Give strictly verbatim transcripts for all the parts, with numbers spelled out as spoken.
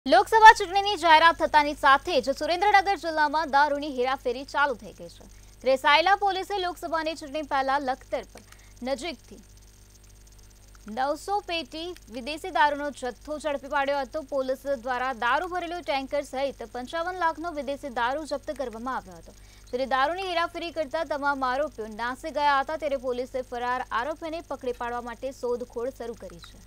લોકસભા ચૂંટણીની જાહેરાત થતાની સાથે જ સુરેન્દ્રનગર જિલ્લામાં દારૂની હેરાફેરી ચાલુ થઈ ગઈ છે। ત્યારે સાયલા પોલીસે લોકસભાની ચૂંટણી પહેલા લખતર પર નજીકથી નવસો પેટી વિદેશી દારૂનો જથ્થો ઝડપી પાડ્યો હતો। પોલીસ દ્વારા દારૂ ભરેલું ટેન્કર સહિત પંચાવન લાખનો વિદેશી દારૂ જપ્ત કરવામાં આવ્યો હતો। જ્યારે દારૂની હેરાફેરી કરતા તમામ આરોપીઓ નાસી ગયા હતા। ત્યારે પોલીસે ફરાર આરોપીને પકડી પાડવા માટે શોધખોળ શરૂ કરી છે।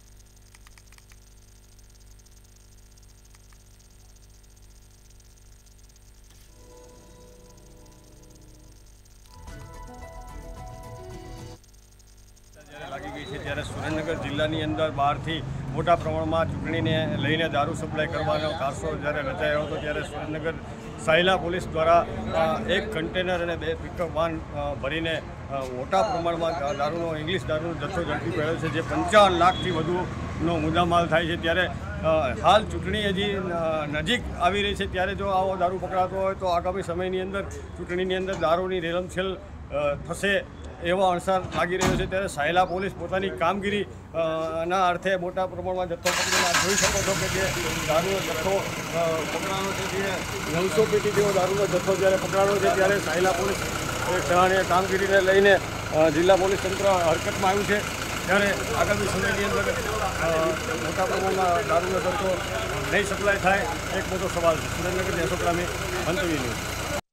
લાગી ગઈ છે ત્યારે સુરેન્દ્રનગર જિલ્લાની અંદર બહારથી મોટા પ્રમાણમાં ચૂંટણીને લઈને દારૂ સપ્લાય કરવાનો કારસો જ્યારે રચાયો હતો ત્યારે સુરેન્દ્રનગર સાયલા પોલીસ દ્વારા એક કન્ટેનર અને બે પિકઅપ વાન ભરીને મોટા પ્રમાણમાં દારૂનો ઇંગ્લિશ દારૂનો જથ્થો ઝડપી પડ્યો છે, જે પંચાવન લાખથી વધુનો મુદ્દામાલ થાય છે। ત્યારે હાલ ચૂંટણી હજી નજીક આવી રહી છે, ત્યારે જો આવો દારૂ પકડાતો હોય તો આગામી સમયની અંદર ચૂંટણીની અંદર દારૂની રેલમછેલ થશે એવો અણસાર લાગી રહ્યો છે। ત્યારે સાયલા પોલીસ પોતાની કામગીરી ના અર્થે મોટા પ્રમાણમાં જથ્થો પકડીને જોઈ શકો છો કે જે દારૂનો જથ્થો પકડાનો છે, જે નવસો પેટી જેવો દારૂનો જથ્થો જ્યારે પકડાનો છે ત્યારે સાયલા પોલીસ ચલાણી કામગીરીને લઈને જિલ્લા પોલીસ તંત્ર હરકતમાં આવ્યું છે। ત્યારે આગામી સમયની અંદર મોટા પ્રમાણમાં દારૂનો જથ્થો નહીં સપ્લાય થાય એક મોટો સવાલ છે। સુરેન્દ્રનગર અશોક રામે મંતવ્ય ન્યૂઝ।